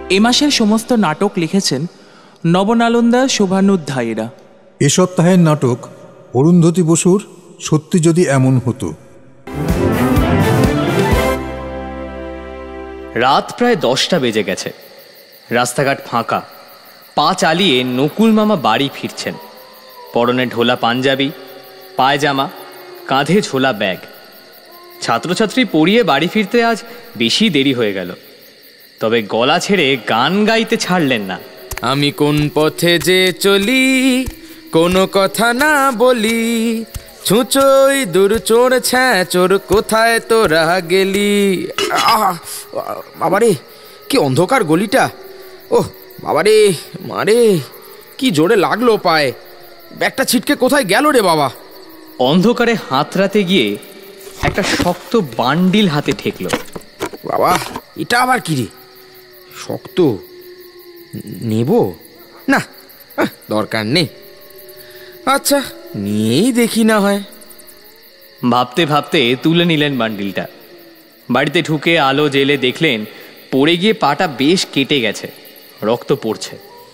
এ মাসের সমস্ত নাটক লিখেছেন নবনালন্দা শোভানুধ্যায়ীরা। এ সপ্তাহের নাটক অরুন্ধতী বসুর সত্যি যদি এমন হতো। রাত প্রায় 10টা বেজে গেছে। রাস্তাঘাট ফাঁকা। পা চালিয়ে নকুল মামা বাড়ি ফিরছেন। পরনে ঢোলা পাঞ্জাবি, পায়জামা, কাঁধে ঝোলা ব্যাগ। ছাত্রছাত্রী পড়িয়ে বাড়ি ফিরতে আজ বেশি দেরি হয়ে গেল। তবে গলা ছেড়ে গান গাইতে ছাড়লেন না। আমি কোন পথে যে চলি, কোনো কথা না বলি, ছুঁচোই দূর চোর ছ্যাঁচোর কোথায় তোরা গেলি। বাবারে কি অন্ধকার গলিটা! ওহ বাবারে, মারে কি জোরে লাগলো পায়ে। ব্যাগটা ছিটকে কোথায় গেল রে বাবা? অন্ধকারে হাতড়াতে গিয়ে একটা শক্ত বান্ডিল হাতে ঠেকল। বাবা এটা আবার কি রে? শক্ত নেব না, দরকার নেই। আচ্ছা নিয়েই দেখি না হয়। ভাবতে ভাবতে তুলে নিলেন বান্ডিলটা। বাড়িতে ঢুকে আলো জেলে দেখলেন পড়ে গিয়ে পাটা বেশ কেটে গেছে, রক্ত পড়ছে।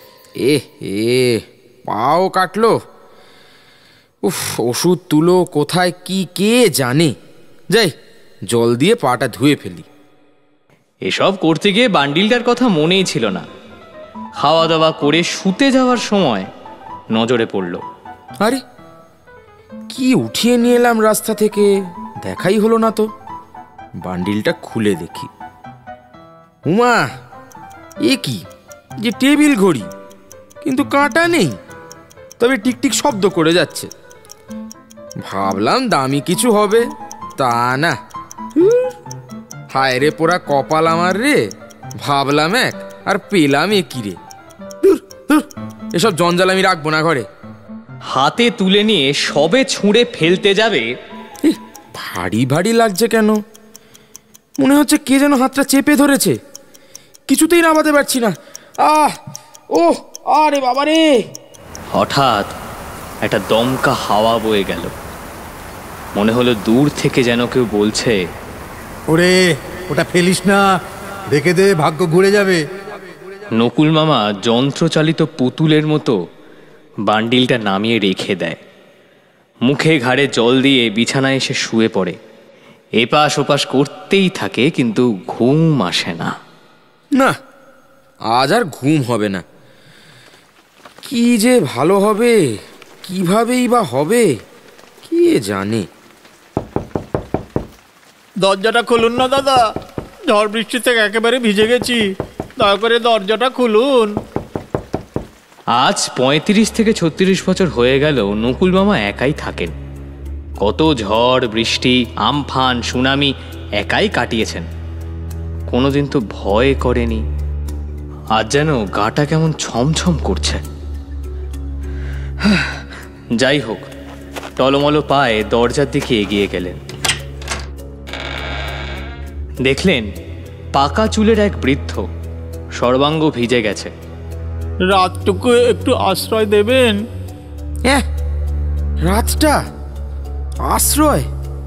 পাও কাটলো। উফ, ওষুধ তুলো কোথায় কি কে জানে। যাই জল দিয়ে পাটা ধুয়ে ফেলি। এসব করতে গিয়ে বান্ডিলটার কথা মনেই ছিল না। খাওয়া দাওয়া করে শুতে যাওয়ার সময় নজরে পড়ল। আরে কি উঠিয়ে নিয়ে এলাম রাস্তা থেকে, দেখাই হলো না তো। বান্ডিলটা খুলে দেখি, উমা এ কি যে টেবিল ঘড়ি, কিন্তু কাঁটা নেই, তবে টিকটিক শব্দ করে যাচ্ছে। ভাবলাম দামি কিছু হবে, তা না। হায় রে পোড়া কপাল আমার রে, ভাবলাম এক আর পেলাম এ কি রে। এসব জঞ্জাল আমি রাখবো না ঘরে। হাতে তুলে নিয়ে সবে ছুঁড়ে ফেলতে যাবে, ভারী ভারী লাগছে কেন? মনে হচ্ছে কে যেন হাতটা চেপে ধরেছে, কিছুতেই নামাতে পারছি না। আরে বাবা রে! হঠাৎ একটা দমকা হাওয়া বয়ে গেল। মনে হলো দূর থেকে যেন কেউ বলছে, ওরে ওটা ফেলিস না, দেখে দে ভাগ্য ঘুরে যাবে। নকুল মামা যন্ত্রচালিত পুতুলের মতো বান্ডিলটা নামিয়ে রেখে দেয়। মুখে ঘাড়ে জল দিয়ে বিছানায় এসে শুয়ে পড়ে। এপাশ ওপাশ করতেই থাকে, কিন্তু ঘুম আসে না। না, আজ আর ঘুম হবে না। কি যে ভালো হবে, কিভাবেই বা হবে, কে জানে। দরজাটা খুলুন না দাদা, ঝড় বৃষ্টি থেকে একেবারে ভিজে গেছি, দয়া করে দরজাটা খুলুন। আজ 35 থেকে 36 বছর হয়ে গেল নকুল মামা একাই থাকেন। কত ঝড় বৃষ্টি, আমফান, সুনামি একাই কাটিয়েছেন। কোনোদিন তো ভয় করেনি। আজ যেন গাটা কেমন ছমছম করছে। যাই হোক, টলমলো পায়ে দরজার দিকে এগিয়ে গেলেন। দেখলেন পাকা চুলের এক বৃদ্ধ, সর্বাঙ্গ ভিজে গেছে। রাতটুকু একটু আশ্রয় দেবেন? রাতটা আশ্রয়?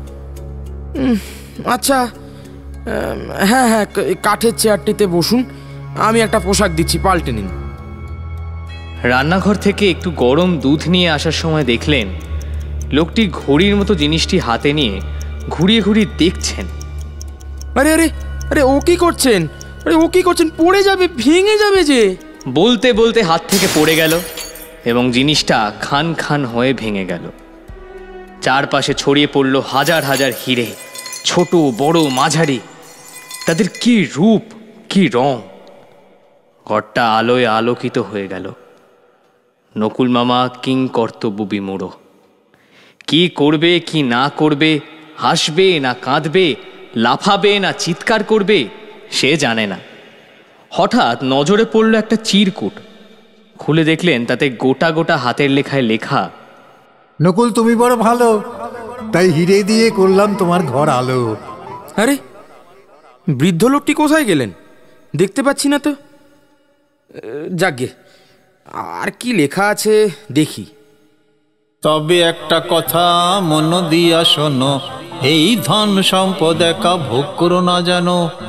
আচ্ছা, হ্যাঁ, কাঠের চেয়ারটিতে বসুন, আমি একটা পোশাক দিচ্ছি, পাল্টে নিন। রান্নাঘর থেকে একটু গরম দুধ নিয়ে আসার সময় দেখলেন লোকটি ঘড়ির মতো জিনিসটি হাতে নিয়ে ঘুরিয়ে ঘুরিয়ে দেখছেন। আরে আরে আরে ও কি করছেন? পড়ে যাবে, ভেঙে যাবে যে। বলতে বলতে হাত থেকে পড়ে গেল এবং জিনিসটা খান খান হয়ে ভেঙে গেল। চারপাশে ছড়িয়ে পড়ল হাজার হাজার হিরে, ছোট বড় মাঝারি। তাদের কি রূপ, কি রং! ঘরটা আলোয় আলোকিত হয়ে গেল। নকুল মামা কিং কর্তব্য বিমূঢ়। কি করবে কি না করবে, হাসবে না কাঁদবে, লাফাবে না চিৎকার করবে, সে জানে না। হঠাৎ নজরে পড়ল একটা চিরকুট। খুলে দেখলেন তাতে গোটা গোটা হাতের লেখায় লেখা, নকুল তুমি বড় ভালো, তাই হিরে দিয়ে করলাম তোমার ঘর আলো। আরে বৃদ্ধ লোকটি কোথায় গেলেন? দেখতে পাচ্ছি না তো। যাগে, আর কি লেখা আছে দেখি। তবে একটা কথা মন দিয়া শোনো, এই ধন সম্পদ একা ভোগ করো না যেন,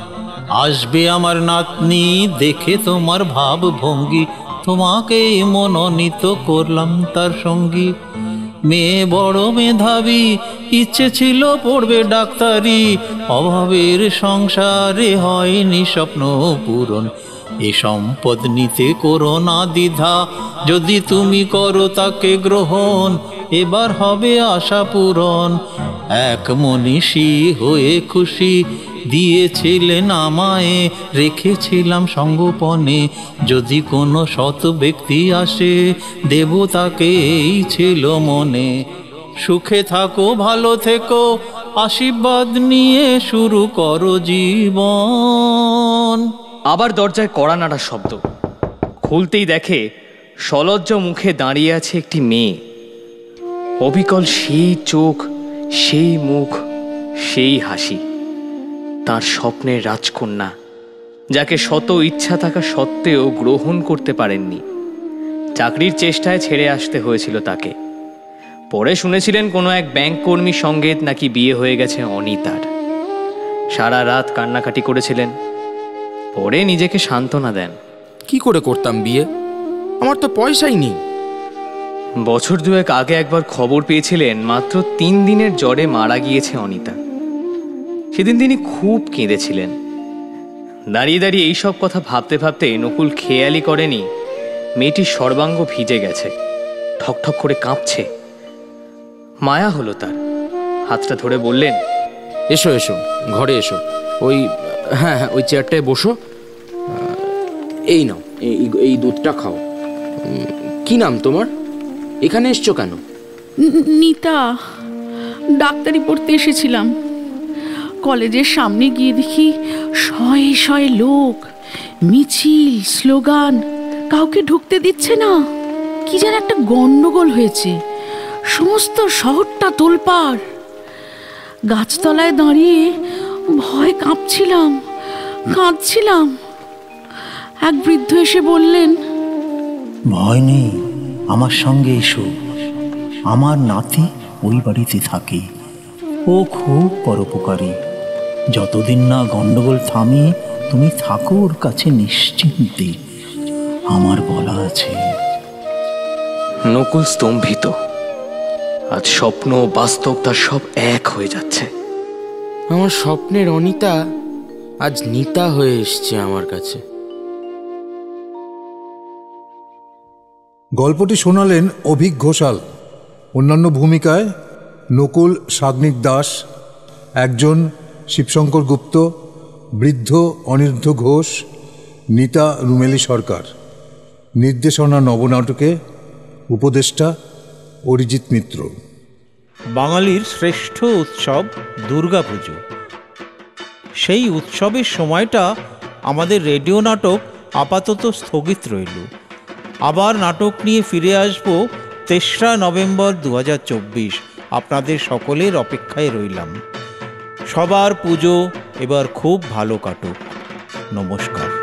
আসবে আমার নাতনি, দেখে তোমার ভাব ভঙ্গি, তোমাকে মনোনীত করলাম তার সঙ্গী। মেয়ে বড় মেধাবী, ইচ্ছে ছিল পড়বে ডাক্তারি, অভাবের সংসারে হয়নি স্বপ্ন পূরণ। এ সম্পদ নিতে করো না দ্বিধা, যদি তুমি করো তাকে গ্রহণ, এবার হবে আশা পূরণ। এক মনীষী হয়ে খুশি দিয়েছিলেন আমায়, রেখেছিলাম সঙ্গোপনে, যদি কোনো সৎ ব্যক্তি আসে দেব তাকে, এই ছিল মনে। সুখে থাকো, ভালো থেকো, আশীর্বাদ নিয়ে শুরু করো জীবন। আবার দরজায় কড়া নাড়ার শব্দ। খুলতেই দেখে সলজ্জ মুখে দাঁড়িয়ে আছে একটি মেয়ে। অবিকল সেই চোখ, সেই মুখ, সেই হাসি, তার স্বপ্নের রাজকন্যা, যাকে শত ইচ্ছা থাকা সত্ত্বেও গ্রহণ করতে পারেননি। চাকরির চেষ্টায় ছেড়ে আসতে হয়েছিল তাকে। পরে শুনেছিলেন কোনো এক ব্যাংক কর্মীর সঙ্গে নাকি বিয়ে হয়ে গেছে অনিতার। সারা রাত কান্নাকাটি করেছিলেন। পরে নিজেকে সান্ত্বনা দেন। কি করে করতাম বিয়ে? আমার তো পয়সাই নেই। বছর দুয়েক আগে একবার খবর পেয়েছিলেন মাত্র 3 দিনের জ্বরে মারা গিয়েছে অনিতা। সেদিন তিনি খুব কেঁদেছিলেন। দাঁড়িয়ে দাঁড়িয়ে এইসব কথা ভাবতে ভাবতে নকুল খেয়ালই করেনি মেয়েটির সর্বাঙ্গ ভিজে গেছে, ঠকঠক করে কাঁপছে। মায়া হলো তার, হাতটা ধরে বললেন, এসো এসো, ঘরে এসো। ওই হ্যাঁ হ্যাঁ, ওই চেয়ারটায় বসো। এই নাও, এই দুধটা খাও। কি নাম তোমার? এখানে এসছো কেন? নিতা, ডাক্তারি পড়তে এসেছিলাম। কলেজের সামনে গিয়ে দেখি শয়ে শয়ে লোক, মিছিল, স্লোগান, কাউকে ঢুকতে দিচ্ছে না। কি যেন একটা গন্ডগোল হয়েছে, সমস্ত শহরটা তোলপাড়। গাছতলায় দাঁড়িয়ে ভয় কাঁদছিলাম। এক বৃদ্ধ এসে বললেন, ভয় নেই, আমার সঙ্গে এসো। আমার নাতি ওই বাড়িতে থাকে, ও খুব পরোপকারী। যতদিন না গন্ডগোল থামে তুমি থাকো ওর কাছে নিশ্চিন্তে, আমার বলা আছে। নকুল স্তম্ভিত। আজ স্বপ্ন বাস্তব তার সব এক হয়ে যাচ্ছে। আমার স্বপ্নের অনিতা আজ নিতা হয়ে এসছে আমার কাছে। গল্পটি শোনালেন অভিক ঘোষাল। অন্যান্য ভূমিকায় নকুল সাগ্নিক দাস, একজন শিবশঙ্কর গুপ্ত, বৃদ্ধ অনিরুদ্ধ ঘোষ, নিতা রুমেলি সরকার। নির্দেশনা নবনাটকে উপদেষ্টা অরিজিৎ মিত্র। বাঙালির শ্রেষ্ঠ উৎসব দুর্গাপুজো। সেই উৎসবের সময়টা আমাদের রেডিও নাটক আপাতত স্থগিত রইল। আবার নাটক নিয়ে ফিরে আসব 3রা নভেম্বর 2024। আপনাদের সকলের অপেক্ষায় রইলাম। সবার পুজো এবার খুব ভালো কাটুক। নমস্কার।